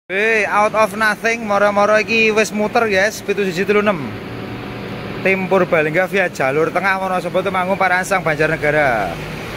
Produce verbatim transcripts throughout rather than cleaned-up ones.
Hey, out of nothing, moro-moro iki wis muter guys, pitu siji telu enem. Tim Purbalingga via jalur tengah Wonosobo Temanggung Parangsang Banjarnegara.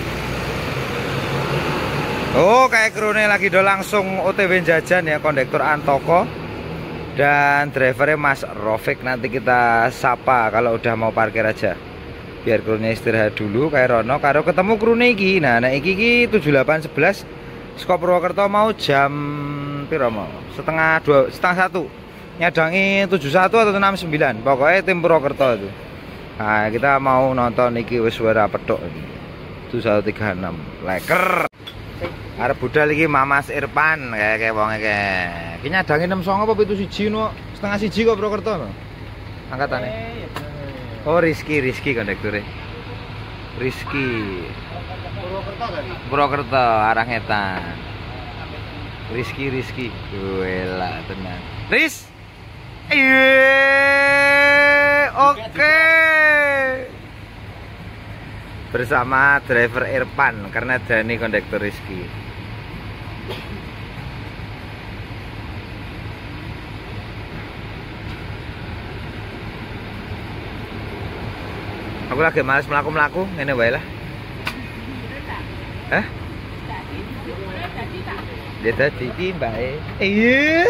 Oh, kayak krune lagi do langsung O T W jajan ya, kondektur Antoko dan drivernya Mas Rofik. Nanti kita sapa kalau udah mau parkir aja. Biar krune istirahat dulu kayak Rono karo ketemu krune iki. Nah, nek iki iki tujuh delapan sebelas Skop Purwokerto mau jam piro mau? Setengah dua, setengah satu. Nyadangi tujuh satu atau enam sembilan. Pokoknya tim Purwokerto itu. Nah, kita mau nonton iki wis suara pedok ini. tujuh satu tiga enam. Leker. Arep budal iki Mamas Irfan kayak kayak wong kayak. Iki nyadangi enam songo apa pitu siji no? Setengah siji kok Purwokerto no. Angkatane. Oh, Rizky, Rizky kondekture. Rizky. Purwokerto tadi. Purwokerto arah ngetan. Rizky, Rizky. Wela tenang. Riz. Iya. Oke. Bersama driver Irfan karena Dani kondektur Rizky. Aku lagi males melaku-melaku, ngene wae lah. Hah? Dia tadi iki Mbak e. Iya.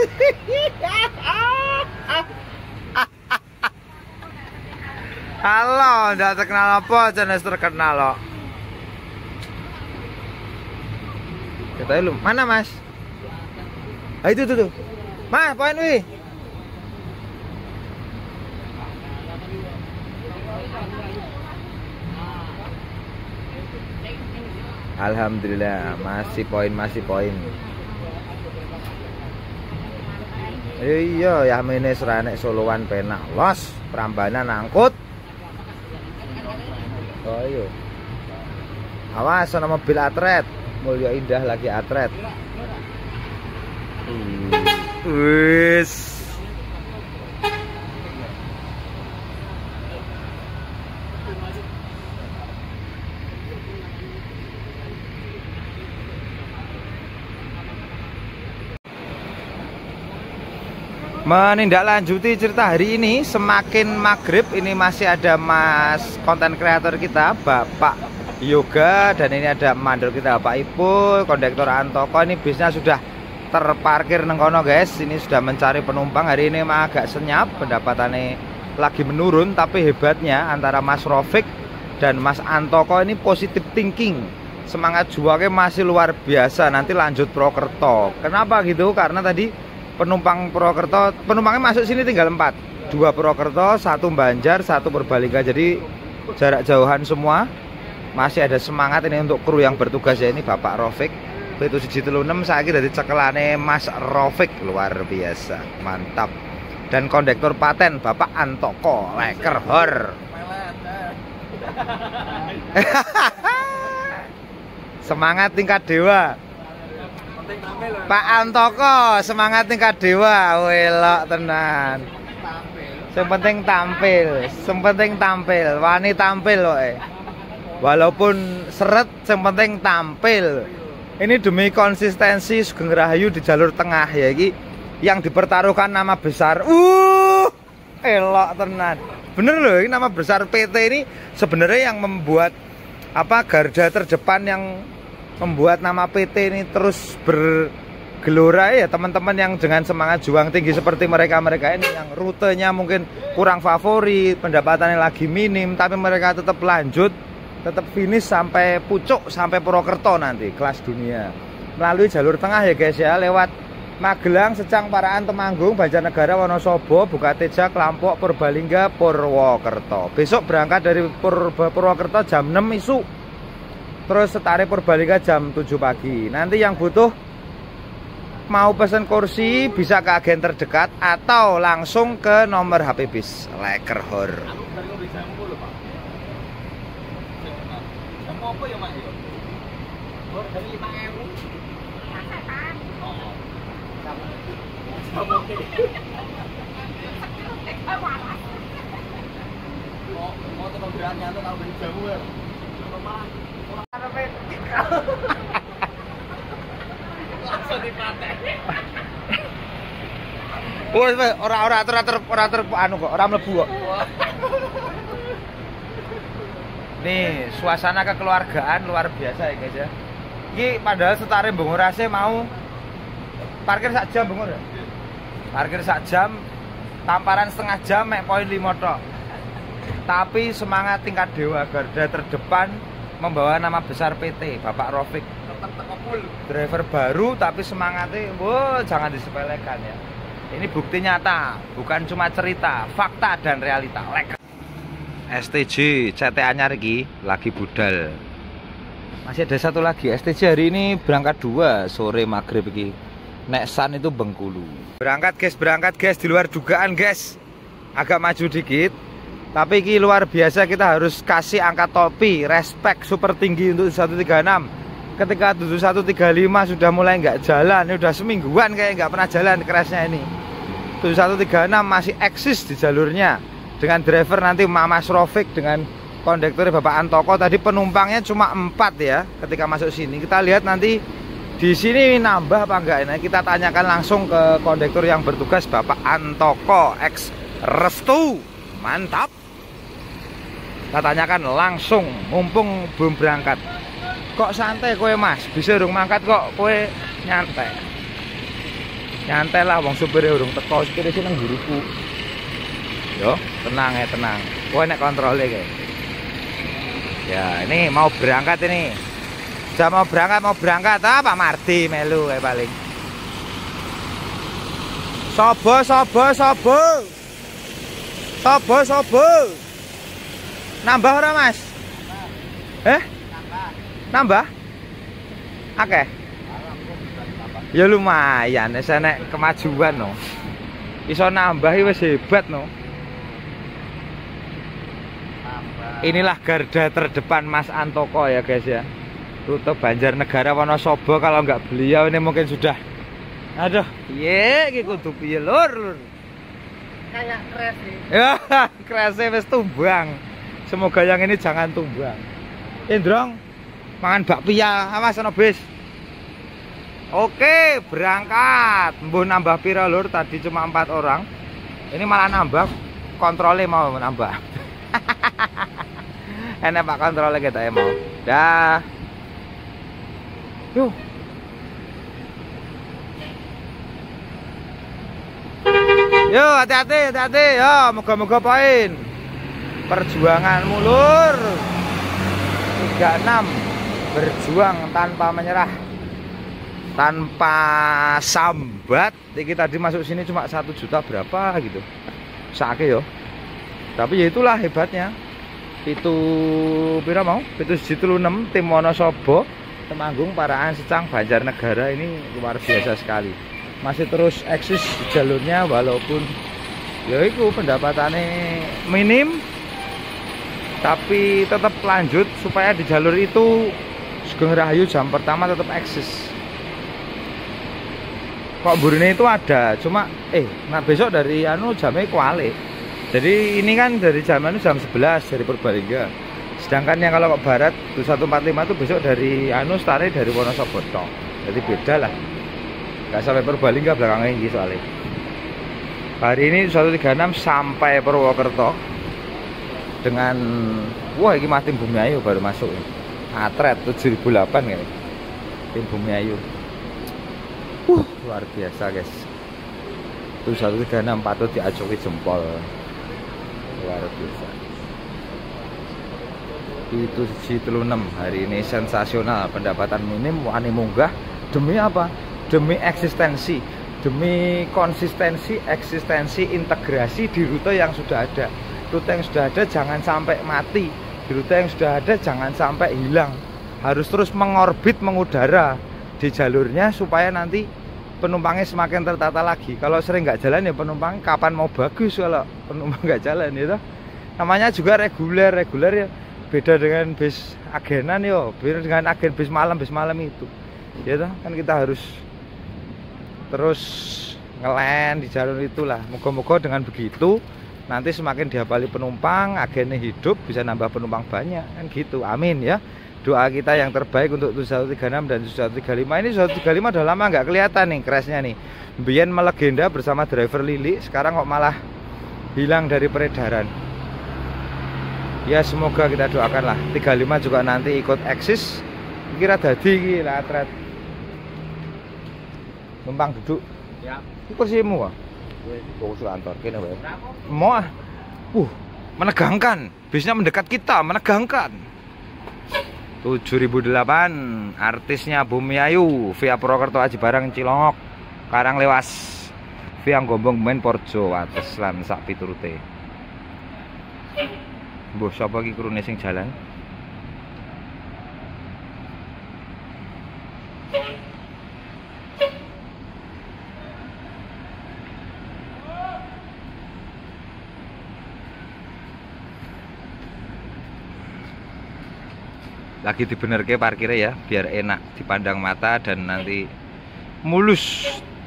Halo, ndak terkenal apa, jenis terkenal loh. Kita lu, mana Mas? Ah itu tuh tuh. Mas, poin wih. Alhamdulillah masih poin masih poin. Iya ya mene seranek solowan penak los Prambanan angkut. Oh iya. Awas ana mobil atret, Mulya Indah lagi atret. Wis. Menindaklanjuti cerita hari ini, semakin maghrib ini masih ada mas konten kreator kita Bapak Yoga, dan ini ada mandor kita Bapak Ibu kondektor Antoko. Ini bisnya sudah terparkir nengkono guys. Ini sudah mencari penumpang. Hari ini mah agak senyap, pendapatannya lagi menurun, tapi hebatnya antara Mas Rofik dan Mas Antoko ini positive thinking, semangat juangnya masih luar biasa. Nanti lanjut Purwokerto. Kenapa gitu? Karena tadi penumpang Purwokerto, penumpangnya masuk sini tinggal empat, dua Purwokerto, satu Banjar, satu Purbalingga. Jadi jarak jauhan semua. Masih ada semangat ini untuk kru yang bertugas ya. Ini Bapak Rofik pitu siji telu enem, saya kira dari cekelane Mas Rofik, luar biasa, mantap. Dan kondektur paten Bapak Antoko, leker hor. Semangat tingkat dewa. Pak Antoko, semangat tingkat dewa, welok tenan. Yang penting tampil, yang penting tampil, wani tampil loh eh. Walaupun seret, yang penting tampil. Ini demi konsistensi Sugeng Rahayu di jalur tengah ya, ini yang dipertaruhkan nama besar. Uh, elok tenan. Bener loh, ini nama besar P T ini sebenarnya yang membuat apa garda terdepan yang membuat nama P T ini terus bergelora ya, teman-teman yang dengan semangat juang tinggi seperti mereka-mereka ini yang rutenya mungkin kurang favorit, pendapatannya lagi minim, tapi mereka tetap lanjut, tetap finish sampai pucuk, sampai Purwokerto nanti kelas dunia melalui jalur tengah ya guys ya, lewat Magelang, Secang, Paraan, Temanggung, Banjarnegara, Wonosobo, Bukateja, Klampok, Purbalingga, Purwokerto. Besok berangkat dari Pur Purwokerto jam enam isu. Terus setare Purbalingga jam tujuh pagi. Nanti yang butuh mau pesen kursi bisa ke agen terdekat atau langsung ke nomor H P bis. Leker hor. Langsung dipaten. Wes wes ora ora atur atur ora atur anu kok, ora mlebu kok. Nih, suasana kekeluargaan luar biasa ya guys ya. Iki padahal setare Bungurase mau parkir sak jam Bungur. Parkir sak jam, tamparan setengah jam mek poin lima tok. Tapi semangat tingkat dewa garda terdepan membawa nama besar P T Bapak Rofik. Driver baru tapi semangatnya, wow, jangan disepelekan ya. Ini bukti nyata, bukan cuma cerita, fakta dan realita. Lek. S T J C T A-nya Riki lagi budal. Masih ada satu lagi. S T J hari ini berangkat dua sore maghrib iki. Nek San itu Bengkulu. Berangkat guys, berangkat guys, di luar dugaan guys. Agak maju dikit. Tapi ini luar biasa, kita harus kasih angka topi, respect super tinggi untuk tujuh satu tiga enam. Ketika tujuh satu tiga lima sudah mulai nggak jalan, ini udah semingguan kayak nggak pernah jalan crashnya ini. tujuh satu tiga enam masih eksis di jalurnya. Dengan driver nanti Mas Rofik dengan kondektur Bapak Antoko. Tadi penumpangnya cuma empat ya ketika masuk sini. Kita lihat nanti di sini nambah apa enggak. Nah, kita tanyakan langsung ke kondektur yang bertugas Bapak Antoko X Restu. Mantap. Kita tanyakan langsung mumpung belum berangkat. Kok santai kowe Mas? Bisa urung mangkat kok kowe nyantai. Nyantai lah wong supire urung teko, supire sing nang guruku. Yo, tenang ya, tenang. Kowe nek kontrole kayak. Ya, ini mau berangkat ini. Sudah mau berangkat, mau berangkat ah, Pak Mardi melu kayak paling. Sobo, sobo, sobo. Sobo, sobo. Nambah ora, Mas? Eh? Nambah? Oke. Ya lumayan, wis enek kemajuan no. Iso nambah wis hebat no. Inilah garda terdepan Mas Antoko ya guys ya. Rute Banjarnegara Wonosobo, kalau nggak beliau ini mungkin sudah. Aduh, piye iki kudu piye lur lur. Kayak crash sih. Ya, crash wis tumbang. Semoga yang ini jangan tumbang. Indrong, mangan bakpia, awas ana bis. Oke, berangkat. Mbuh nambah pira lur, tadi cuma empat orang. Ini malah nambah, kontrolnya mau nambah. Enak Pak kontrolnya kita ya mau. Dah. Yuk. Yuk, hati-hati, hati-hati. Yo, moga-moga poin. Perjuangan mulur. tiga enam. Berjuang tanpa menyerah. Tanpa sambat. Iki tadi masuk sini cuma satu juta berapa gitu. Sake yo. Tapi ya itulah hebatnya. Pitu pira mau? Pitu tujuh enam tim Wonosobo Temanggung Paraan Secang Banjarnegara ini luar biasa sekali. Masih terus eksis di jalurnya walaupun ya itu pendapatannya minim. Tapi tetap lanjut supaya di jalur itu Sugeng Rahayu jam pertama tetap eksis. Kok burine itu ada, cuma eh nah besok dari anu jamnya kuali. Jadi ini kan dari jam anu jam sebelas dari Purbalingga. Sedangkan yang kalau ke barat tujuh satu empat lima itu besok dari anu stare dari Wonosobo tok. Jadi beda lah. Enggak sampai Purbalingga belakangnya ini soalnya. Hari ini tujuh satu tiga enam sampai Purwokerto dengan wah ini mah tim Bumi Ayu baru masuk. Atret tujuh ribu delapan kayaknya. Tim Bumi Ayu. Uh, luar biasa guys. tujuh satu tiga enam patut diacuki jempol. Luar biasa. Itu tujuh enam hari ini sensasional, pendapatan minim wani munggah demi apa? Demi eksistensi, demi konsistensi, eksistensi, integrasi di rute yang sudah ada. Rute yang sudah ada jangan sampai mati. Di rute yang sudah ada jangan sampai hilang. Harus terus mengorbit, mengudara di jalurnya supaya nanti penumpangnya semakin tertata lagi. Kalau sering nggak jalan ya penumpang kapan mau bagus kalau penumpang nggak jalan itu. Namanya juga reguler, reguler ya beda dengan bis agenan yo, beda dengan agen bis malam, bis malam itu. Ya toh, kan kita harus terus ngelen di jalur itulah. Moga-moga dengan begitu nanti semakin dihafali penumpang, agennya hidup, bisa nambah penumpang banyak kan gitu. Amin ya. doa kita yang terbaik untuk tujuh satu tiga enam dan tujuh satu tiga lima. Ini tujuh satu tiga lima udah lama nggak kelihatan nih crashnya nih. Biyen melegenda bersama driver Lili, sekarang kok malah hilang dari peredaran. Ya semoga kita doakan lah tiga lima juga nanti ikut eksis. Kira dadi iki latret. Numpang duduk. Ya. Ini kursimu kok. Kursi kantor kene wae. Mau ah. Uh, menegangkan. Bisnya mendekat kita, menegangkan. tujuh ribu delapan artisnya Bumi Ayu via Purwokerto Aji Barang Cilongok Karang Lewas via Gombong main Porjo Wates lan sak piturute. Mbah sapa iki krune sing jalan? Lagi dibenerke parkirnya ya biar enak dipandang mata dan nanti mulus.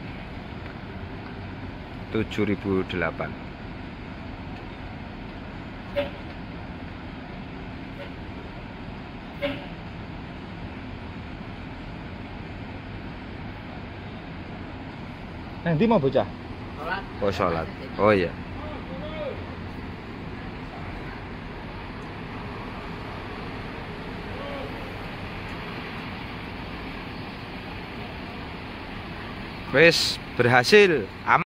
Tujuh ribu delapan. Nanti mau bocah? Sholat. Oh sholat. Oh iya. Wes berhasil. Aman.